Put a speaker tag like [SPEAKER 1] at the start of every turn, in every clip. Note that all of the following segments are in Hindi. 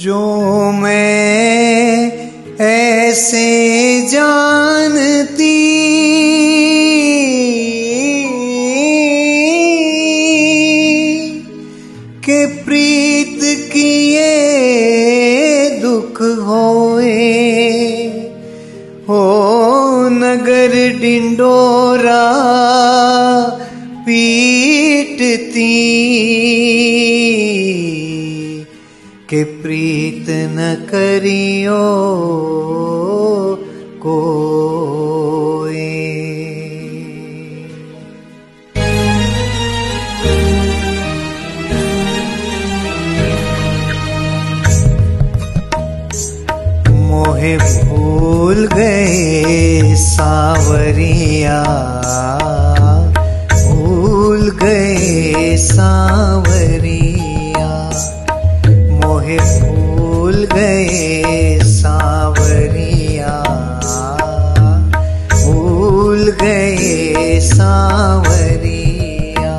[SPEAKER 1] जो मैं ऐसे जानती के प्रीत किए दुख होए, हो नगर डिंडोरा पीटती के प्रीत न करियो कोई। मोहे भूल गए सावरिया, भूल गए सावरिया, मोहे भूल गए सावरिया, भूल गए सावरिया।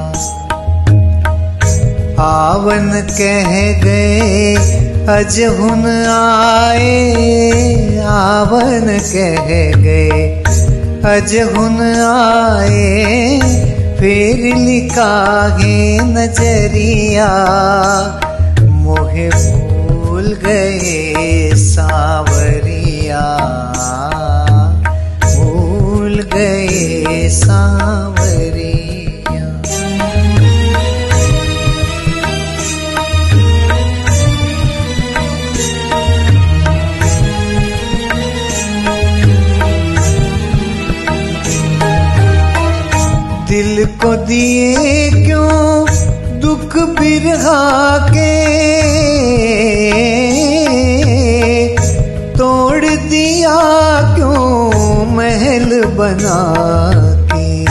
[SPEAKER 1] आवन कह गए अजहुन आए, आवन कह गए अजहुन आए, फिर लिखा है नजरिया। मोहे भूल गए सावरिया, भूल गए सावरिया। दिल को दिए क्यों दुख बिरहा के, तोड़ दिया क्यों महल बना के।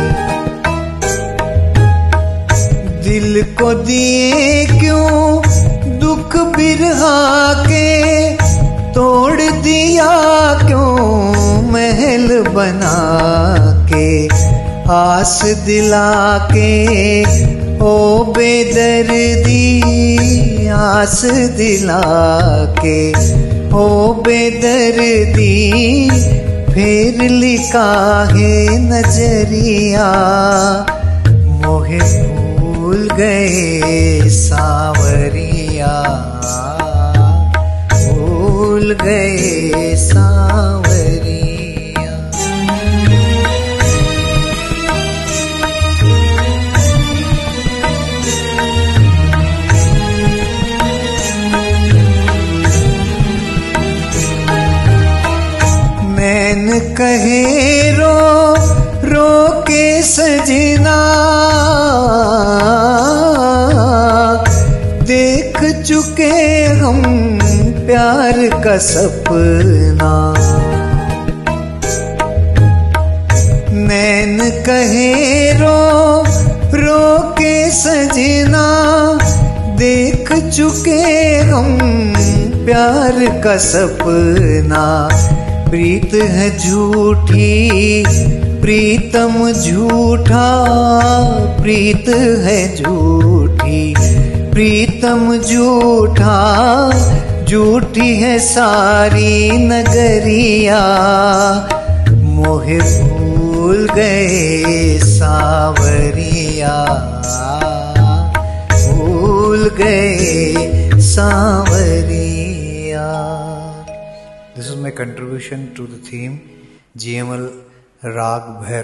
[SPEAKER 1] दिल को दिए क्यों दुख बिरहा के, तोड़ दिया क्यों महल बना के। आस दिला के ओ बेदर्दी, आस दिला के ओ बेदर्दी, फिर लिखा है नजरिया। मोहे भूल गए सावरिया, भूल गए सावरिया। नैन कहे रो रो के सजना, देख चुके हम प्यार का सपना। नैन कहे रो रो के सजना, देख चुके हम प्यार का सपना। प्रीत है झूठी प्रीतम झूठा, प्रीत है झूठी प्रीतम झूठा, झूठी है सारी नगरिया। मोहे भूल गए सावरिया, भूल गए सावरिया। This is my contribution to the theme GML Rag Bhairav.